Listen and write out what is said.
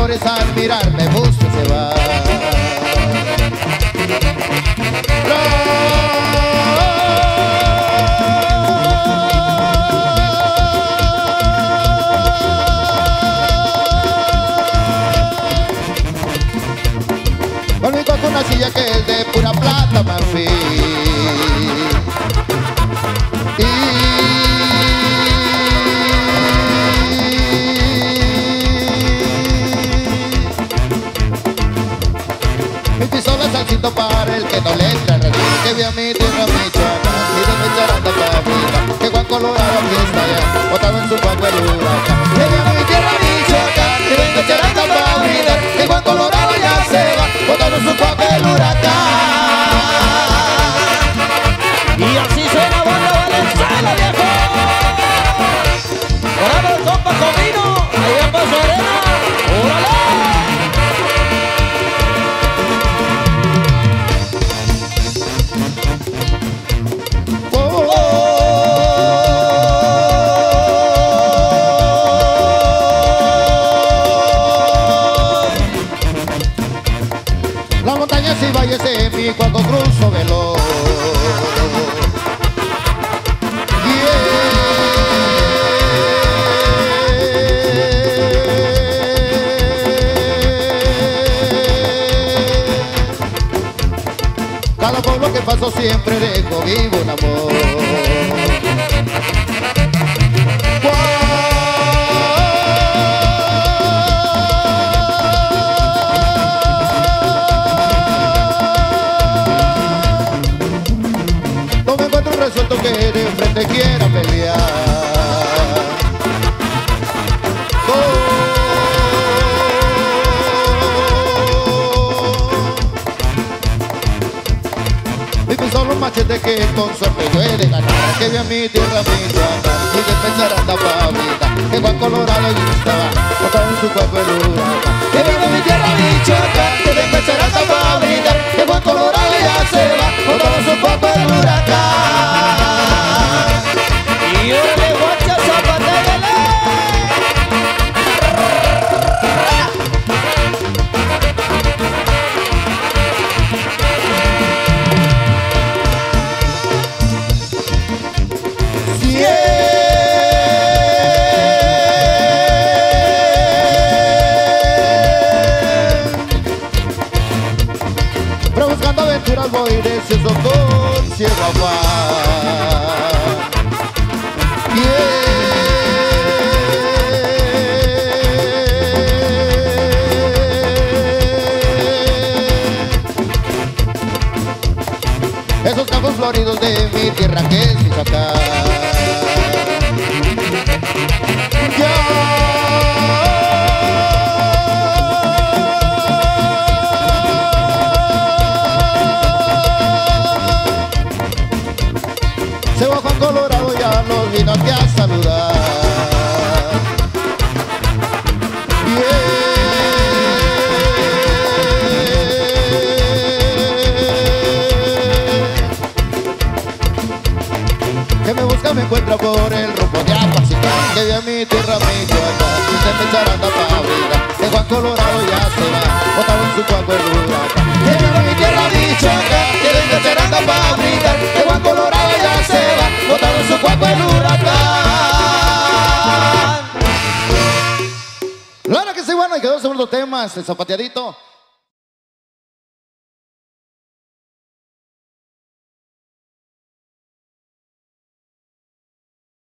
flores al mirarme busca se va. Conmigo con una silla que es de pura plata marfil. Mi pistola es salsito para el que no le entra el radío. Que vi a mi tierra Michoacán y de mi charanda pa' vida. Que Juan Colorado aquí está allá, botado en su paco el huracán. Que vi a mi tierra Michoacán y de mi charanda pa' vida. Que Juan Colorado ya se va, botado en su paco el huracán. Y así suena Banda Valenzuela, viejo. Ahora el compa Comino, ahí va Paso Arena. ¡Órale! Las montañas y valles de mí cuando cruzo veloz. Cada pueblo que paso siempre dejo vivo un amor. No me encuentro resuelto que de frente quiera pelear. Son los machetes que con suerte puede ganar. Que vi a mi tierra Michoacán y de pensar anda pavita. Que Juan Colorado y estaba botado en su cuerpo el huracán. Que vi a mi tierra Michoacán y de pensar anda pavita. Que Juan Colorado ya se va, botado en su cuerpo el huracán. Y órale, guacha, zapatégale. Pero buscando aventuras voy deseoso con ciego afán. Esos campos floridos de mi tierra que es Michoacán. Se va Juan Colorado, ya nos vino aquí a saludar. Que me busca, me encuentra por el rumbo de Apatzingán. Que vi a mi tierra Michoacán y se me echarán la vida. Que Juan Colorado ya se va, botado en su cuerpo el huracán. Que vi a mi tierra Michoacán, que se me echarán la vida. Que Juan Colorado ya se va, botado en su cuerpo el huracán. Claro que sí, bueno, y quedó el segundo tema, el zapateadito.